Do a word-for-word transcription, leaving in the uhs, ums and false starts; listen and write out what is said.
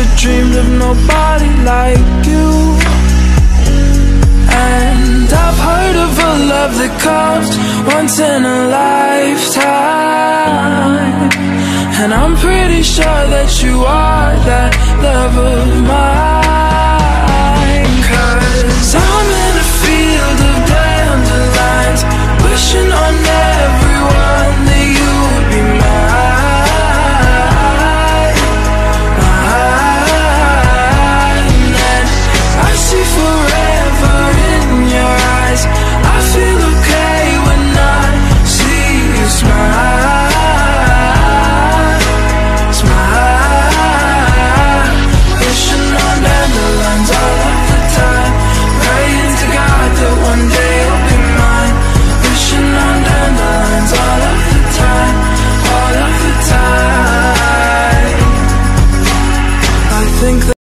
dreamed of nobody like you. And I've heard of a love that comes once in a lifetime, and I'm pretty sure that you are that love of mine. 'Cause I'm in a field of dandelions, wishing on everyone that you would be mine, mine. And I see forever in your eyes. I feel okay when I see you smile, smile. Wishing on dandelions all of the time, praying to God that one day you'll be mine. Wishing on dandelions all of the time, all of the time. I think that